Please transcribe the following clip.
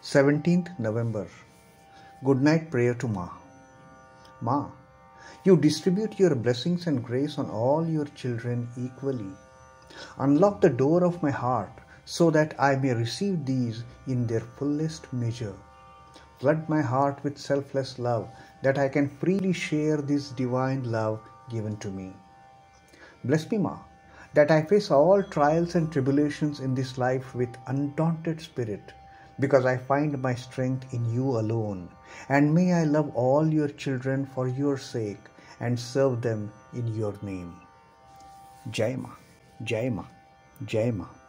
17th November. Goodnight prayer to Ma. Ma, you distribute your blessings and grace on all your children equally. Unlock the door of my heart so that I may receive these in their fullest measure. Flood my heart with selfless love that I can freely share this divine love given to me. Bless me, Ma, that I face all trials and tribulations in this life with undaunted spirit, because I find my strength in you alone. And may I love all your children for your sake and serve them in your name. Jai Ma, Jai Ma, Jai Ma.